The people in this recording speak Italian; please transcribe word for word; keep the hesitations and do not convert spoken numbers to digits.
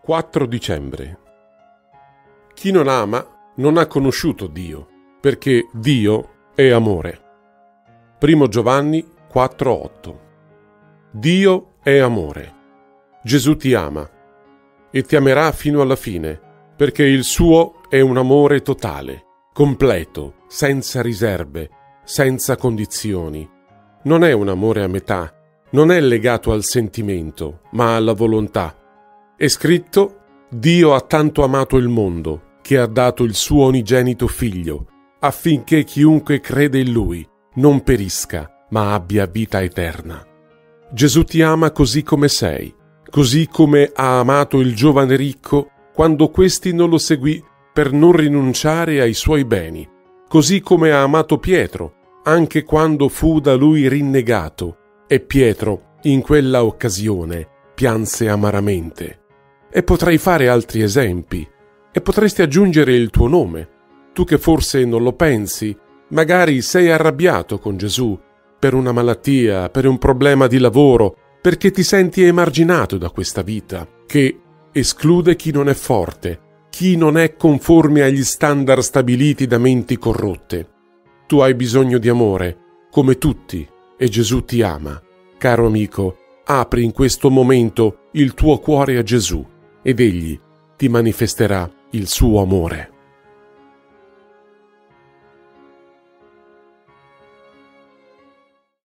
quattro dicembre. Chi non ama non ha conosciuto Dio, perché Dio è amore. Primo Giovanni quattro otto. Dio è amore. Gesù ti ama e ti amerà fino alla fine, perché il suo è un amore totale, completo, senza riserve, senza condizioni. Non è un amore a metà, non è legato al sentimento, ma alla volontà. È scritto: Dio ha tanto amato il mondo, che ha dato il suo unigenito figlio, affinché chiunque crede in lui non perisca, ma abbia vita eterna. Gesù ti ama così come sei, così come ha amato il giovane ricco quando questi non lo seguì per non rinunciare ai suoi beni, così come ha amato Pietro, anche quando fu da lui rinnegato, e Pietro, in quella occasione, pianse amaramente. E potrei fare altri esempi, e potresti aggiungere il tuo nome. Tu che forse non lo pensi, magari sei arrabbiato con Gesù per una malattia, per un problema di lavoro, perché ti senti emarginato da questa vita, che esclude chi non è forte, chi non è conforme agli standard stabiliti da menti corrotte. Tu hai bisogno di amore, come tutti, e Gesù ti ama. Caro amico, apri in questo momento il tuo cuore a Gesù, ed Egli ti manifesterà il suo amore.